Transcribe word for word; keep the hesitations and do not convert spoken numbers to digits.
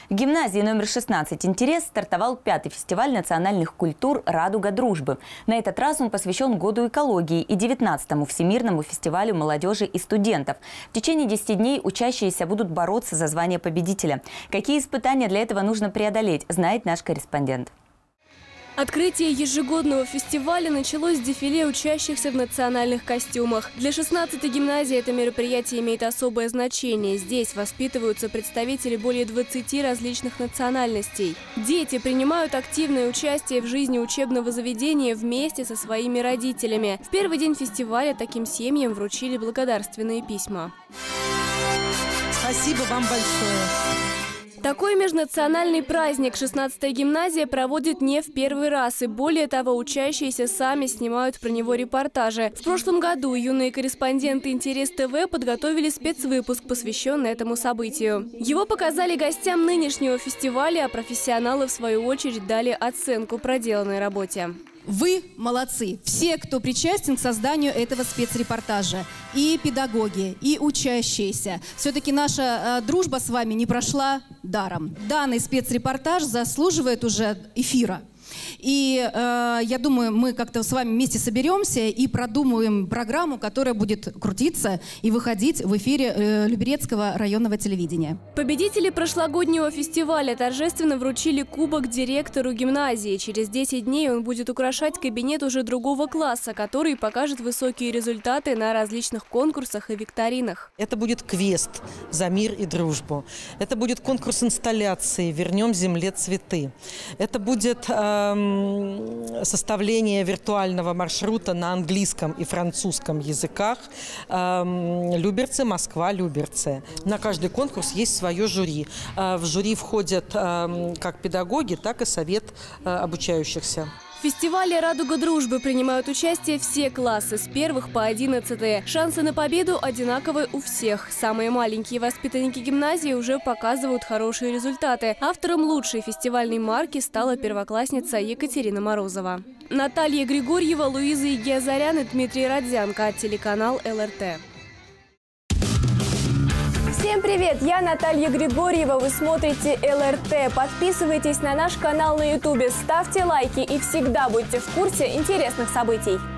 В гимназии номер шестнадцать «Интерес» стартовал пятый фестиваль национальных культур «Радуга дружбы». На этот раз он посвящен Году экологии и девятнадцатому Всемирному фестивалю молодежи и студентов. В течение десяти дней учащиеся будут бороться за звание победителя. Какие испытания для этого нужно преодолеть, знает наш корреспондент. Открытие ежегодного фестиваля началось с дефиле учащихся в национальных костюмах. Для шестнадцатой гимназии это мероприятие имеет особое значение. Здесь воспитываются представители более двадцати различных национальностей. Дети принимают активное участие в жизни учебного заведения вместе со своими родителями. В первый день фестиваля таким семьям вручили благодарственные письма. Спасибо вам большое. Такой межнациональный праздник шестнадцатая гимназия проводит не в первый раз. И более того, учащиеся сами снимают про него репортажи. В прошлом году юные корреспонденты «Интерес ТВ» подготовили спецвыпуск, посвященный этому событию. Его показали гостям нынешнего фестиваля, а профессионалы, в свою очередь, дали оценку проделанной работе. Вы молодцы. Все, кто причастен к созданию этого спецрепортажа. И педагоги, и учащиеся. Все-таки наша э, дружба с вами не прошла даром. Данный спецрепортаж заслуживает уже эфира. И э, я думаю, мы как-то с вами вместе соберемся и продумаем программу, которая будет крутиться и выходить в эфире э, Люберецкого районного телевидения. Победители прошлогоднего фестиваля торжественно вручили кубок директору гимназии. Через десять дней он будет украшать кабинет уже другого класса, который покажет высокие результаты на различных конкурсах и викторинах. Это будет квест за мир и дружбу. Это будет конкурс инсталляции «Вернем земле цветы». Это будет э, составление виртуального маршрута на английском и французском языках Люберцы, Москва, Люберцы. На каждый конкурс есть свое жюри. В жюри входят как педагоги, так и совет обучающихся. В фестивале «Радуга дружбы» принимают участие все классы, с первых по одиннадцатые. Шансы на победу одинаковые у всех. Самые маленькие воспитанники гимназии уже показывают хорошие результаты. Автором лучшей фестивальной марки стала первоклассница Екатерина Морозова. Наталья Григорьева, Луиза Игиазарян и Дмитрий Родзянко. Телеканал эл эр тэ. Всем привет! Я Наталья Григорьева. Вы смотрите эл эр тэ. Подписывайтесь на наш канал на ютубе, ставьте лайки и всегда будьте в курсе интересных событий.